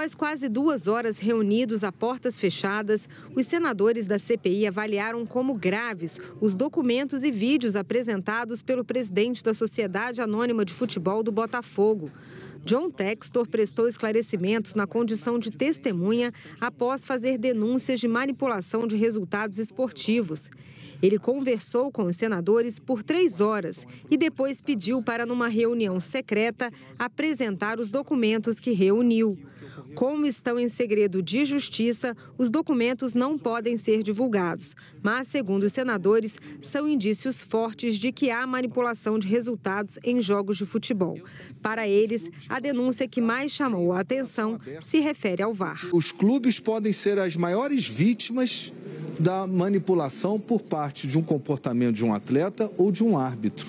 Após quase 2 horas reunidos a portas fechadas, os senadores da CPI avaliaram como graves os documentos e vídeos apresentados pelo presidente da Sociedade Anônima de Futebol do Botafogo. John Textor prestou esclarecimentos na condição de testemunha após fazer denúncias de manipulação de resultados esportivos. Ele conversou com os senadores por 3 horas e depois pediu para, numa reunião secreta, apresentar os documentos que reuniu. Como estão em segredo de justiça, os documentos não podem ser divulgados. Mas, segundo os senadores, são indícios fortes de que há manipulação de resultados em jogos de futebol. Para eles, a denúncia que mais chamou a atenção se refere ao VAR. Os clubes podem ser as maiores vítimas da manipulação por parte de um comportamento de um atleta ou de um árbitro.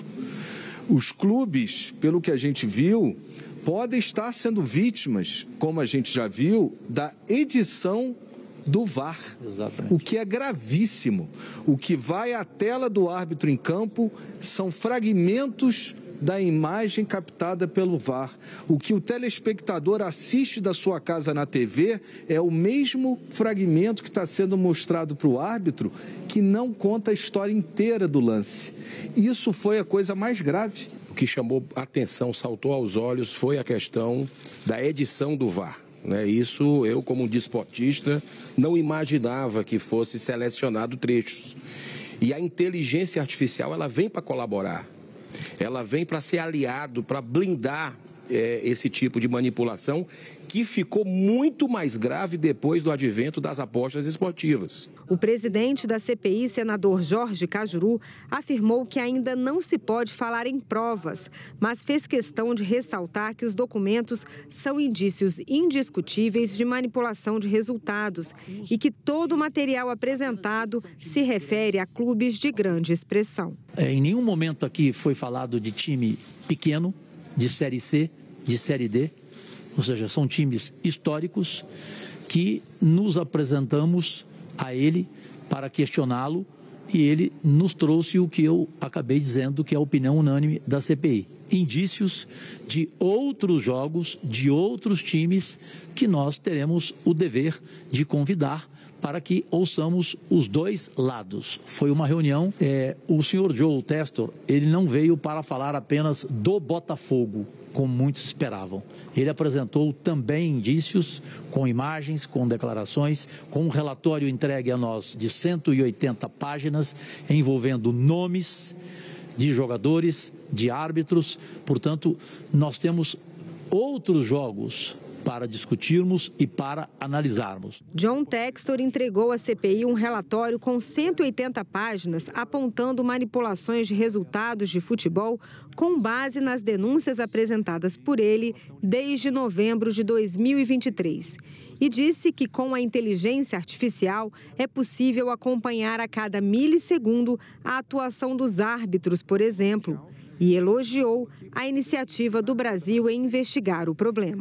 Os clubes, pelo que a gente viu, podem estar sendo vítimas, como a gente já viu, da edição do VAR. Exatamente. O que é gravíssimo. O que vai à tela do árbitro em campo são fragmentos da imagem captada pelo VAR. O que o telespectador assiste da sua casa na TV é o mesmo fragmento que está sendo mostrado para o árbitro, que não conta a história inteira do lance. Isso foi a coisa mais grave. O que chamou a atenção, saltou aos olhos, foi a questão da edição do VAR. Isso eu, como desportista, não imaginava que fosse selecionado trechos. E a inteligência artificial, ela vem para colaborar. Ela vem para ser aliado, para blindar esse tipo de manipulação, que ficou muito mais grave depois do advento das apostas esportivas. O presidente da CPI, senador Jorge Cajuru, afirmou que ainda não se pode falar em provas, mas fez questão de ressaltar que os documentos são indícios indiscutíveis de manipulação de resultados e que todo o material apresentado se refere a clubes de grande expressão. Em nenhum momento aqui foi falado de time pequeno, de Série C, de Série D, ou seja, são times históricos que nos apresentamos a ele para questioná-lo e ele nos trouxe o que eu acabei dizendo que é a opinião unânime da CPI. Indícios de outros jogos, de outros times que nós teremos o dever de convidar para que ouçamos os dois lados. Foi uma reunião, o senhor Joe Textor, ele não veio para falar apenas do Botafogo, como muitos esperavam. Ele apresentou também indícios, com imagens, com declarações, com um relatório entregue a nós de 180 páginas, envolvendo nomes de jogadores, de árbitros. Portanto, nós temos outros jogos para discutirmos e para analisarmos. John Textor entregou à CPI um relatório com 180 páginas apontando manipulações de resultados de futebol com base nas denúncias apresentadas por ele desde novembro de 2023. E disse que com a inteligência artificial é possível acompanhar a cada milissegundo a atuação dos árbitros, por exemplo. E elogiou a iniciativa do Brasil em investigar o problema.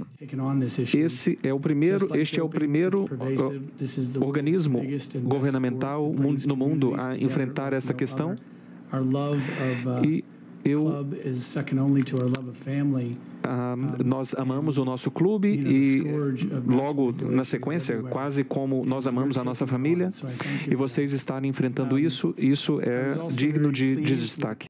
Este é o primeiro organismo governamental no mundo a enfrentar essa questão. E nós amamos o nosso clube e logo na sequência, quase como nós amamos a nossa família, e vocês estarem enfrentando isso é digno de destaque.